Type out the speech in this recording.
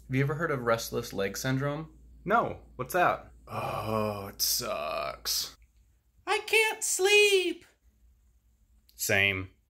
Have you ever heard of restless leg syndrome? No, what's that? Oh, it sucks. I can't sleep. Same.